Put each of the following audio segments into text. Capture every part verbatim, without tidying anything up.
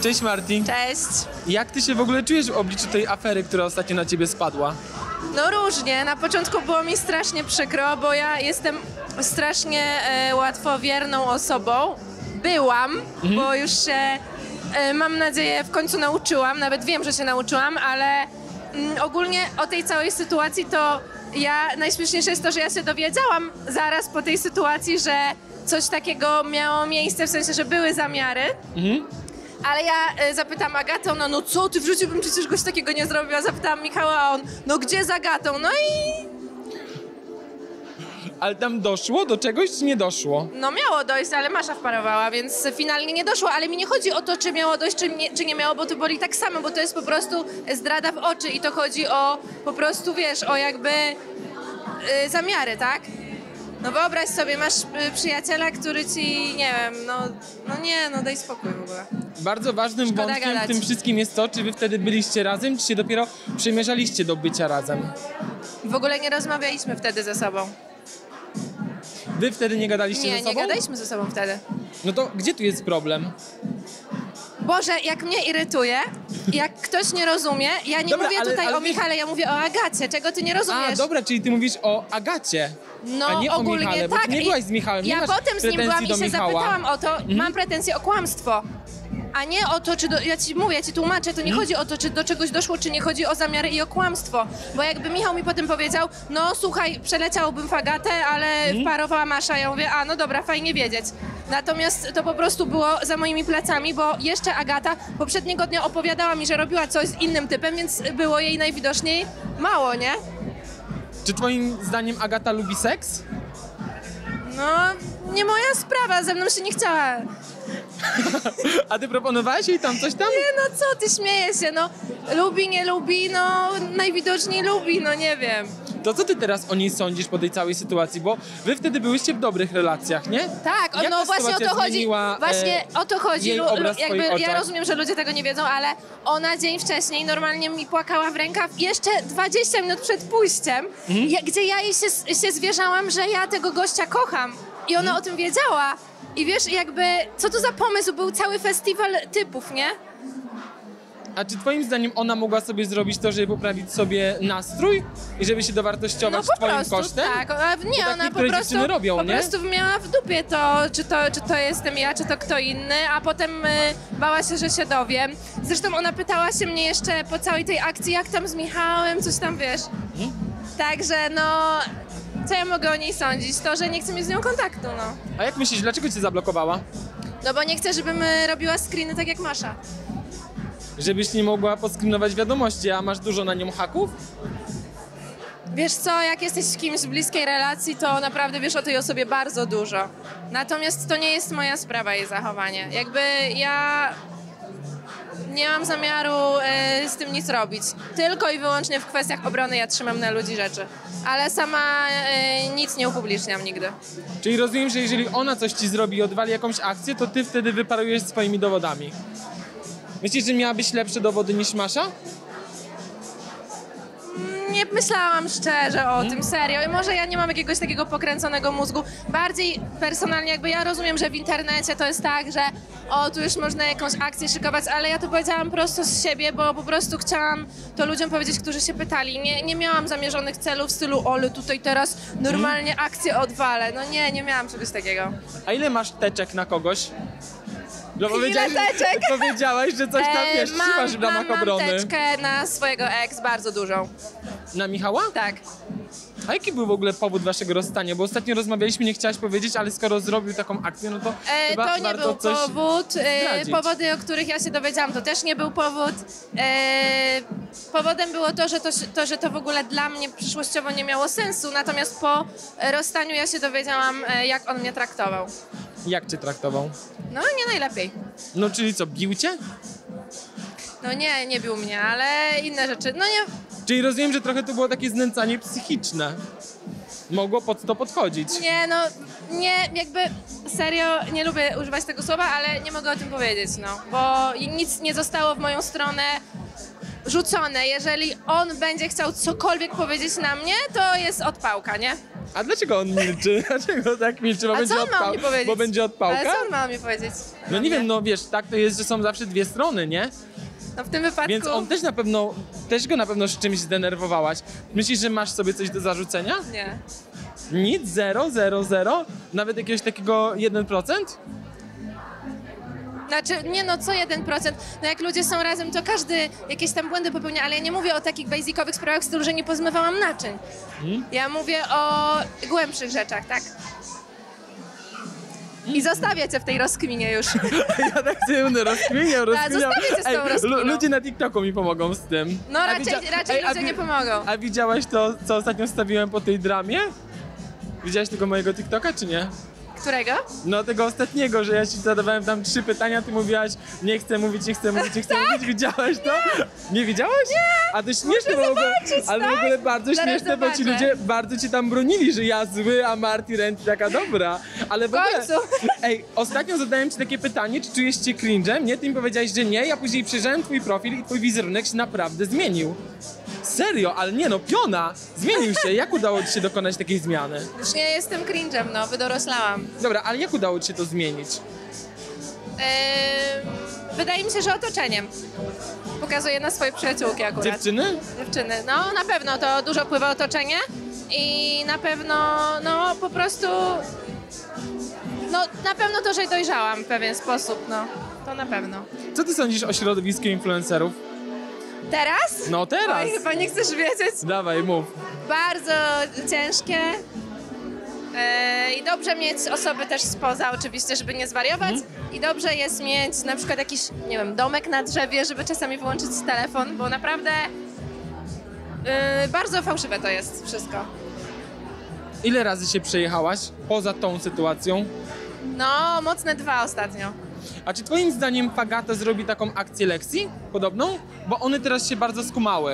Cześć Marti. Cześć. Jak ty się w ogóle czujesz w obliczu tej afery, która ostatnio na ciebie spadła? No różnie. Na początku było mi strasznie przykro, bo ja jestem strasznie e, łatwowierną osobą. Byłam, mhm. bo już się, e, mam nadzieję, w końcu nauczyłam. Nawet wiem, że się nauczyłam, ale mm, ogólnie o tej całej sytuacji to ja, najśmieszniejsze jest to, że ja się dowiedziałam zaraz po tej sytuacji, że coś takiego miało miejsce, w sensie, że były zamiary. Mhm. Ale ja y, zapytam Agatę, no, no co ty, w życiu bym przecież goś takiego nie zrobiła. Zapytałam Michała, a on, no gdzie z Agatą? No i... Ale tam doszło do czegoś, czy nie doszło? No miało dojść, ale Masza wparowała, więc finalnie nie doszło. Ale mi nie chodzi o to, czy miało dojść, czy nie, czy nie miało, bo to boli tak samo, bo to jest po prostu zdrada w oczy i to chodzi o po prostu, wiesz, o jakby y, zamiary, tak? No wyobraź sobie, masz y, przyjaciela, który ci, nie wiem, no, no nie, no daj spokój w ogóle. Bardzo ważnym Szkoda wątkiem gadać. w tym wszystkim jest to, czy wy wtedy byliście razem, czy się dopiero przymierzaliście do bycia razem? W ogóle nie rozmawialiśmy wtedy ze sobą. Wy wtedy nie gadaliście Nie, ze sobą? nie gadaliśmy ze sobą wtedy. No to gdzie tu jest problem? Boże, jak mnie irytuje, jak ktoś nie rozumie, ja nie Dobra, mówię ale- tutaj ale o ty- Michale, ja mówię o Agacie, czego ty nie rozumiesz? A, dobra, czyli ty mówisz o Agacie, No a nie ogólnie o Michale, bo tak. ty nie I byłaś z Michałem, nie ja masz potem z nim pretensji byłam i do się Michała. zapytałam o to, Mhm. mam pretensje o kłamstwo. A nie o to, czy do, ja ci mówię, ja ci tłumaczę, to nie chodzi o to, czy do czegoś doszło, czy nie chodzi o zamiary i o kłamstwo. Bo jakby Michał mi potem powiedział, no słuchaj, przeleciałbym Fagatę, ale Mhm. wparowała Masza. Ja mówię, a no dobra, fajnie wiedzieć. Natomiast to po prostu było za moimi plecami, bo jeszcze Agata poprzedniego dnia opowiadała mi, że robiła coś z innym typem, więc było jej najwidoczniej mało, nie? Czy twoim zdaniem Agata lubi seks? No, nie moja sprawa, ze mną się nie chciała. A ty proponowałeś jej tam coś tam? Nie, no co ty, śmiejesz się, no. Lubi, nie lubi, no najwidoczniej lubi, no nie wiem. To co ty teraz o niej sądzisz po tej całej sytuacji? Bo wy wtedy byłyście w dobrych relacjach, nie? Tak, o, Jak no ta właśnie o sytuacja to chodzi. zmieniła, Właśnie e, o to chodzi. jej Lu, lu, obraz w jakby, twoich ja oczach? rozumiem, że ludzie tego nie wiedzą, ale ona dzień wcześniej normalnie mi płakała w rękaw jeszcze dwadzieścia minut przed pójściem, Mhm. ja, gdzie ja jej się, się zwierzałam, że ja tego gościa kocham. I ona Mhm. o tym wiedziała. I wiesz, jakby, co to za pomysł? Był cały festiwal typów, nie? A czy twoim zdaniem ona mogła sobie zrobić to, żeby poprawić sobie nastrój i żeby się dowartościować No po twoim prostu, kosztem? tak. A nie, tak ona po niektóre prostu, dziewczyny robią, po nie? prostu miała w dupie to czy, to, czy to jestem ja, czy to kto inny, a potem y, bała się, że się dowiem. Zresztą ona pytała się mnie jeszcze po całej tej akcji, jak tam z Michałem, coś tam, wiesz. Mhm. Także no, co ja mogę o niej sądzić? To, że nie chce mieć z nią kontaktu, no. A jak myślisz, dlaczego cię zablokowała? No bo nie chcę, żebym y, robiła screeny tak jak Masza. Żebyś nie mogła poskrinować wiadomości, a masz dużo na nią haków? Wiesz co, jak jesteś z kimś w bliskiej relacji, to naprawdę wiesz o tej osobie bardzo dużo. Natomiast to nie jest moja sprawa, jej zachowanie. Jakby ja nie mam zamiaru e, z tym nic robić. Tylko i wyłącznie w kwestiach obrony ja trzymam na ludzi rzeczy. Ale sama e, nic nie upubliczniam nigdy. Czyli rozumiem, że jeżeli ona coś ci zrobi i odwali jakąś akcję, to ty wtedy wyparujesz swoimi dowodami. Myślisz, że miałabyś lepsze dowody niż Masza? Nie myślałam szczerze o tym, serio. I może ja nie mam jakiegoś takiego pokręconego mózgu. Bardziej personalnie jakby ja rozumiem, że w internecie to jest tak, że o, tu już można jakąś akcję szykować, ale ja to powiedziałam prosto z siebie, bo po prostu chciałam to ludziom powiedzieć, którzy się pytali. Nie, nie miałam zamierzonych celów w stylu, ole, tutaj teraz normalnie akcję odwalę. No nie, nie miałam czegoś takiego. A ile masz teczek na kogoś? No Ile powiedziałaś, teczek? powiedziałaś, że coś tam E, wiesz, trzymasz w mam, ramach mam obrony. teczkę na swojego ex, bardzo dużą. Na Michała? Tak. A jaki był w ogóle powód waszego rozstania? Bo ostatnio rozmawialiśmy, nie chciałaś powiedzieć, ale skoro zrobił taką akcję, no to E, chyba to nie warto był coś powód. E, zdradzić. powody, o których ja się dowiedziałam, to też nie był powód. E, powodem było to że, to, to, że to w ogóle dla mnie przyszłościowo nie miało sensu, natomiast po rozstaniu ja się dowiedziałam, e, jak on mnie traktował. Jak cię traktował? No nie najlepiej. No czyli co, bił cię? No nie, nie bił mnie, ale inne rzeczy. No nie, Czyli rozumiem, że trochę to było takie znęcanie psychiczne. Mogło pod to podchodzić. nie, no nie, jakby serio nie lubię używać tego słowa, ale nie mogę o tym powiedzieć, no. Bo nic nie zostało w moją stronę rzucone. Jeżeli on będzie chciał cokolwiek powiedzieć na mnie, to jest odpałka, nie? A dlaczego on milczy? Dlaczego tak milczy? Bo A będzie co on ma odpał- mi powiedzieć? Bo będzie odpałka? Ale co on ma mi powiedzieć? No nie wiem, no wiesz, tak to jest, że są zawsze dwie strony, nie? No w tym wypadku... Więc on też na pewno, też go na pewno z czymś zdenerwowałaś. Myślisz, że masz sobie coś do zarzucenia? Nie. Nic? Zero? Zero? Zero? Nawet jakiegoś takiego jeden procent? Znaczy, nie no, co jeden procent? No jak ludzie są razem, to każdy jakieś tam błędy popełnia, ale ja nie mówię o takich basicowych sprawach, z stylu, że nie pozmywałam naczyń. Hmm? Ja mówię o głębszych rzeczach, tak? I zostawię cię w tej rozkminie już. Ja tak sobie będę rozkminiał, rozkminiał. zostawię cię z tą Ej, rozkminą. lu- ludzie na TikToku mi pomogą z tym. No A raczej, widzia- raczej Ej, a ludzie wi- nie pomogą. A widziałaś to, co ostatnio wstawiłem po tej dramie? Widziałaś tego mojego TikToka, czy nie? Którego? No tego ostatniego, że ja ci zadawałem tam trzy pytania, ty mówiłaś nie chcę mówić, nie chcę mówić, nie chcę mówić. Widziałaś to? Nie widziałaś? Nie! A to śmieszne, bo w ogóle, zobaczyć, ale w tak? ogóle bardzo Zaraz śmieszne, bo ci zobaczę. ludzie bardzo cię tam bronili, że ja zły, a Marty Renty taka dobra. Ale w W ogóle, końcu. ej, ostatnio zadałem ci takie pytanie, czy czujesz się cringe'em? Nie, ty mi powiedziałeś, że nie, ja później przejrzałem twój profil i twój wizerunek się naprawdę zmienił. Serio, ale nie no, piona! Zmienił się. Jak udało ci się dokonać takiej zmiany? Już nie jestem cringe'em, no, wydoroslałam. Dobra, ale jak udało ci się to zmienić? Ehm, wydaje mi się, że otoczeniem. Pokazuję na swoje przyjaciółki akurat. Dziewczyny? Dziewczyny. No na pewno to dużo wpływa otoczenie i na pewno, no po prostu, no na pewno to, że dojrzałam w pewien sposób, no. To na pewno. Co ty sądzisz o środowisku influencerów? Teraz? No teraz! Oj, chyba nie chcesz wiedzieć. Dawaj, mów. Bardzo ciężkie. E, I dobrze mieć osoby też spoza oczywiście, żeby nie zwariować. I dobrze jest mieć na przykład jakiś, nie wiem, domek na drzewie, żeby czasami wyłączyć telefon, bo naprawdę e, bardzo fałszywe to jest wszystko. Ile razy się przejechałaś poza tą sytuacją? No, mocne dwa ostatnio. A czy twoim zdaniem Fagata zrobi taką akcję lekcji podobną? Bo one teraz się bardzo skumały.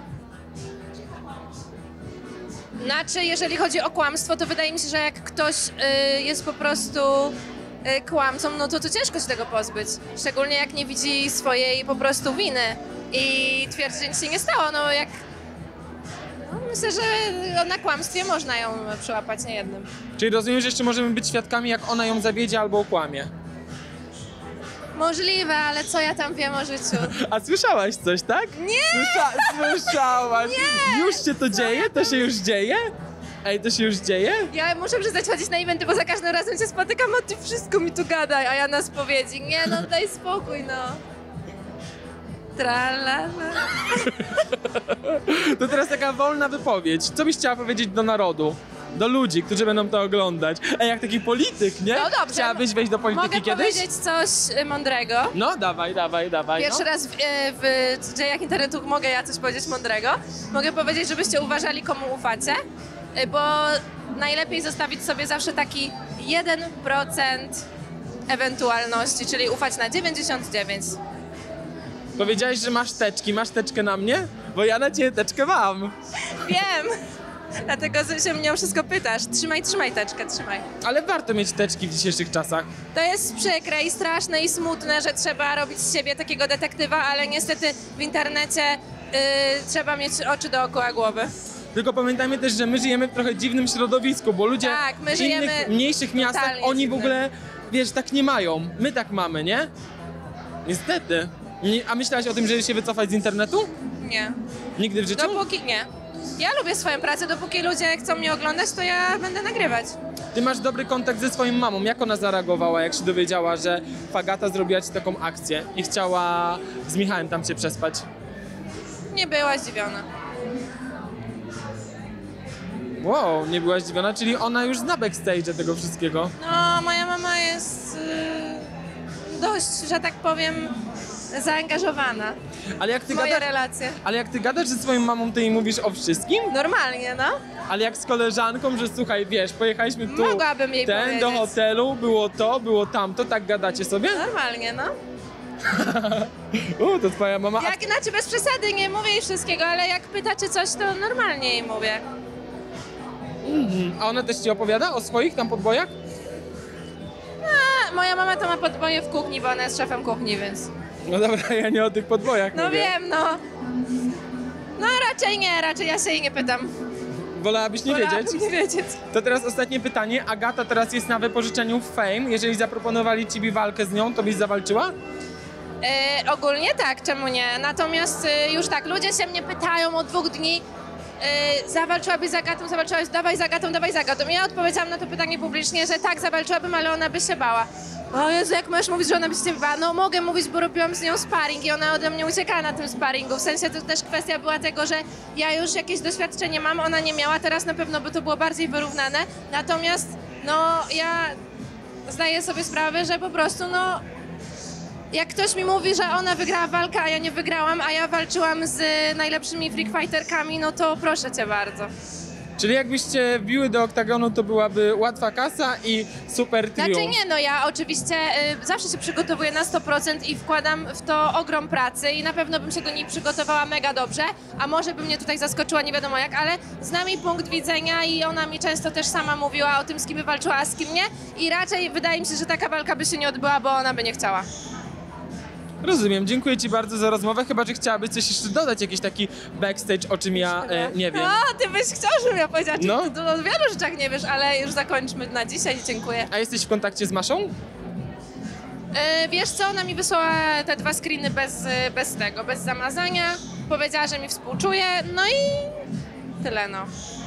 Znaczy, jeżeli chodzi o kłamstwo, to wydaje mi się, że jak ktoś y, jest po prostu y, kłamcą, no to to ciężko się tego pozbyć. Szczególnie jak nie widzi swojej po prostu winy i twierdzi, że nic się nie stało. No jak... No, myślę, że na kłamstwie można ją przyłapać niejednym. Czyli rozumiem, że jeszcze możemy być świadkami, jak ona ją zawiedzie albo okłamie. Możliwe, ale co ja tam wiem o życiu? A słyszałaś coś, tak? Nie! Słysza- słyszałaś! Nie! Już się to dzieje? To się już dzieje? Ej, to się już dzieje? Ja muszę przestać chodzić na eventy, bo za każdym razem się spotykam, a ty wszystko mi tu gadaj, a ja na spowiedzi. Nie no, daj spokój, no. Tralala. To teraz taka wolna wypowiedź. Co byś chciała powiedzieć do narodu? Do ludzi, którzy będą to oglądać. Ej, jak taki polityk, nie? No dobrze. Chciałabyś wejść do polityki Mogę kiedyś? powiedzieć coś y, mądrego. No, dawaj, dawaj, dawaj. Pierwszy no. raz w, y, w dziejach internetu mogę ja coś powiedzieć mądrego. Mogę powiedzieć, żebyście uważali, komu ufacie, y, bo najlepiej zostawić sobie zawsze taki jeden procent ewentualności, czyli ufać na dziewięćdziesiąt dziewięć procent. Powiedziałeś, że masz teczki. Masz teczkę na mnie? Bo ja na ciebie teczkę mam. Wiem! Dlatego się mnie o wszystko pytasz. Trzymaj, trzymaj teczkę, trzymaj. Ale warto mieć teczki w dzisiejszych czasach. To jest przykre i straszne i smutne, że trzeba robić z siebie takiego detektywa, ale niestety w internecie yy, trzeba mieć oczy dookoła głowy. Tylko pamiętajmy też, że my żyjemy w trochę dziwnym środowisku, bo ludzie Tak, my w żyjemy innych, mniejszych miastach, totalnie oni w dziwnym. ogóle, wiesz, tak nie mają. My tak mamy, nie? Niestety. Nie- A myślałaś o tym, żeby się wycofać z internetu? Nie. Nigdy w życiu? Dopóki nie. Ja lubię swoją pracę, dopóki ludzie chcą mnie oglądać, to ja będę nagrywać. Ty masz dobry kontakt ze swoją mamą. Jak ona zareagowała, jak się dowiedziała, że Fagata zrobiła ci taką akcję i chciała z Michałem tam się przespać? Nie była zdziwiona. Wow, nie byłaś zdziwiona, czyli ona już zna backstage tego wszystkiego. No, moja mama jest yy, dość, że tak powiem, zaangażowana Ale jak ty w moje gadasz, relacje. ale jak ty gadasz ze swoją mamą, to jej mówisz o wszystkim? Normalnie, no. Ale jak z koleżanką, że słuchaj, wiesz, pojechaliśmy tu, Mogłabym jej ten do powiedzieć. hotelu, było to, było tamto, tak gadacie sobie? Normalnie, no. U, to twoja mama... a- Jak, znaczy bez przesady, nie mówię jej wszystkiego, ale jak pytacie coś, to normalnie jej mówię. A ona też ci opowiada o swoich tam podbojach? A, moja mama to ma podboje w kuchni, bo ona jest szefem kuchni, więc... No dobra, ja nie o tych podbojach No mówię. wiem, no. No raczej nie, raczej ja się jej nie pytam. Wolałabyś nie Wolałabym wiedzieć? nie wiedzieć. To teraz ostatnie pytanie. Agata teraz jest na wypożyczeniu w Fame. Jeżeli zaproponowali ci walkę z nią, to byś zawalczyła? E, ogólnie tak, czemu nie? Natomiast e, już tak, ludzie się mnie pytają od dwóch dni, e, zawalczyłabyś z Agatą, zawalczyłabyś, dawaj z Agatą, dawaj z Agatą. I ja odpowiedziałam na to pytanie publicznie, że tak, zawalczyłabym, ale ona by się bała. O Jezu, jak możesz mówić, że ona by się bała? No mogę mówić, bo robiłam z nią sparring i ona ode mnie uciekała na tym sparringu. W sensie to też kwestia była tego, że ja już jakieś doświadczenie mam, ona nie miała, teraz na pewno by to było bardziej wyrównane. Natomiast no ja zdaję sobie sprawę, że po prostu no jak ktoś mi mówi, że ona wygrała walkę, a ja nie wygrałam, a ja walczyłam z najlepszymi freakfighterkami, no to proszę cię bardzo. Czyli jakbyście wbiły do oktagonu, to byłaby łatwa kasa i super triumf. Znaczy nie, no ja oczywiście y, zawsze się przygotowuję na sto procent i wkładam w to ogrom pracy i na pewno bym się do niej przygotowała mega dobrze, a może by mnie tutaj zaskoczyła nie wiadomo jak, ale znam jej punkt widzenia i ona mi często też sama mówiła o tym, z kim by walczyła, a z kim nie i raczej wydaje mi się, że taka walka by się nie odbyła, bo ona by nie chciała. Rozumiem, dziękuję ci bardzo za rozmowę, chyba że chciałabyś coś jeszcze dodać, jakiś taki backstage, o czym ja e, nie wiem. No, ty byś chciał, żebym ja powiedziała, czy No. ty o wielu rzeczach nie wiesz, ale już zakończmy na dzisiaj, dziękuję. A jesteś w kontakcie z Maszą? E, wiesz co, ona mi wysłała te dwa screeny bez, bez tego, bez zamazania, powiedziała, że mi współczuje, no i tyle no.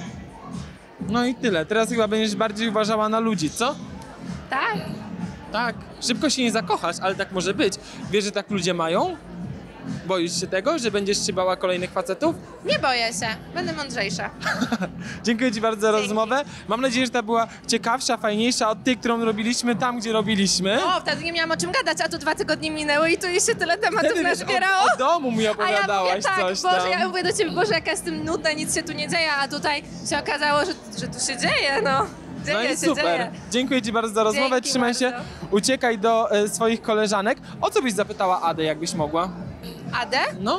No i tyle, teraz chyba będziesz bardziej uważała na ludzi, co? Tak? Tak, szybko się nie zakochasz, ale tak może być. Wiesz, że tak ludzie mają? Boisz się tego, że będziesz się bała kolejnych facetów? Nie boję się, będę mądrzejsza. Dziękuję ci bardzo za Dzięki. rozmowę. Mam nadzieję, że ta była ciekawsza, fajniejsza od tej, którą robiliśmy tam, gdzie robiliśmy. O, wtedy nie miałam o czym gadać, a tu dwa tygodnie minęły i tu już się tyle tematów Wtedy wiesz, nazbierało. o, o domu mi A ja opowiadałaś mówię tak, coś Boże, tam. ja mówię do ciebie, Boże, jaka jestem nudna, nic się tu nie dzieje, a tutaj się okazało, że, że tu się dzieje, no. Dzieje No i się, super. dzieje. Dziękuję ci bardzo za rozmowę. Dzięki Trzymaj się, bardzo. uciekaj do e, swoich koleżanek. O co byś zapytała Adę, jakbyś mogła? Adę? No,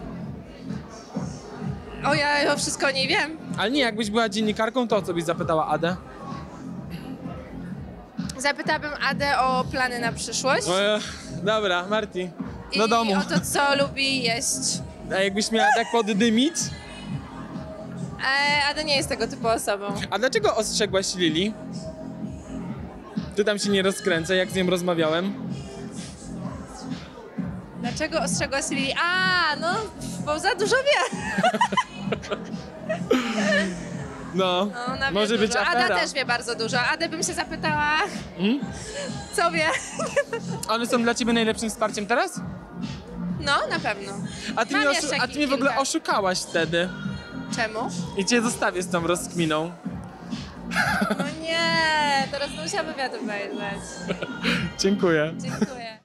O, ja o wszystko o niej wiem. ale nie, jakbyś była dziennikarką, to o co byś zapytała Adę? Zapytałabym Adę o plany na przyszłość E, dobra, Marti, do i domu. o to, co lubi jeść. A jakbyś miała tak poddymić? E, Ada nie jest tego typu osobą. A dlaczego ostrzegłaś Lili? Ty tam się nie rozkręcaj, jak z nią rozmawiałem. Dlaczego ostrzegła Lili? A, no, bo za dużo wie. No, No, ona wie może dużo. być afera. Ada też wie bardzo dużo. Adę bym się zapytała, Hmm? co wie. One są dla ciebie najlepszym wsparciem teraz? No, na pewno. A ty, Mam mnie, jeszcze oszu- a ty mnie w ogóle kilka. oszukałaś wtedy. Czemu? I cię zostawię z tą rozkminą. No nie, teraz musia wywiad obejrzeć. Dziękuję. Dziękuję.